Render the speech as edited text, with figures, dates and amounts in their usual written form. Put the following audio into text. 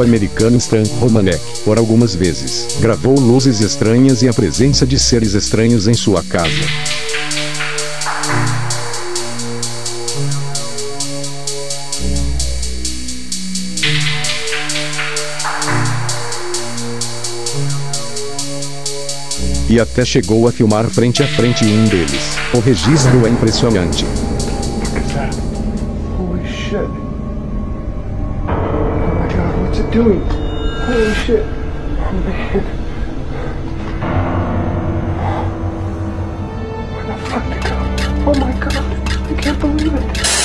americano Stan Romanek, por algumas vezes, gravou luzes estranhas e a presença de seres estranhos em sua casa. E até chegou a filmar frente a frente um deles. O registro é impressionante. Holy shit. Oh my god, what's it doing? Holy shit. Oh man. Where the fuck did it go? Oh my god, I can't believe it.